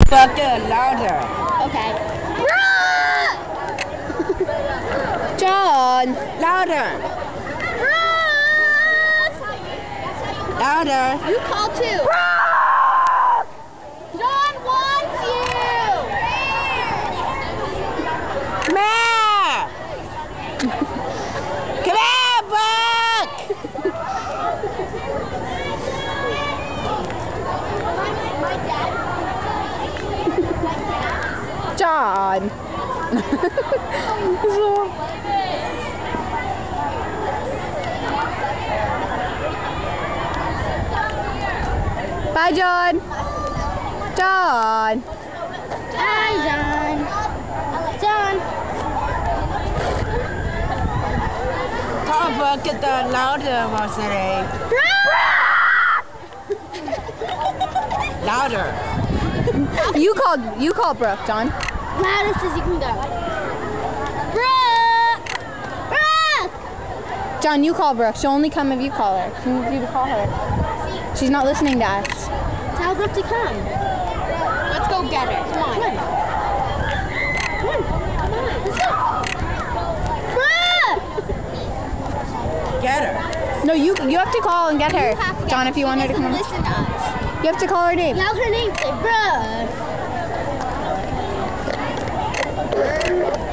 Fucking louder. Okay. John. Louder. Louder. You call too. John wants you. Come here. Come here, Buck. John. Bye, John. John. Hi, John. John. Come Buck, get the louder one today. Louder. You call Brooke, John. Loudest as you can go. Brooke! Brooke! John, you call Brooke. She'll only come if you call her. She needs you to call her. She's not listening to us. Tell Brooke to come. Let's go get her. Come on. Brooke! Get her. No, you have to call and get her. John, if you want her to come. Listen to us. You have to call her name. Yell her name. Say, Brooke.